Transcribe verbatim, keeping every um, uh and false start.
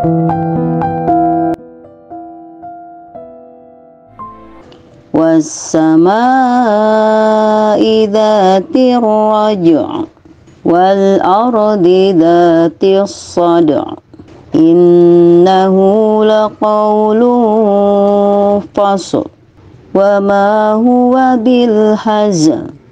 was-samaa'i dhatir raj' wal ardi dhatis sad'a innahu laqawlun fasl wa ma huwa bil hazl